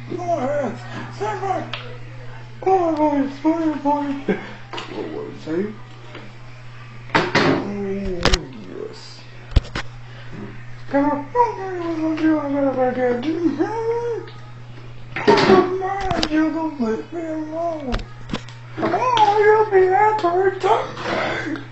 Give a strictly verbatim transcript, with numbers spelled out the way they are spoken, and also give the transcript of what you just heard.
Go ahead. Say my. Oh, boy, sorry, boy. What was it say? Oh, yes. Come on, oh, what you want to get? Oh, man, you don't leave me alone. Oh, you'll be after it someday.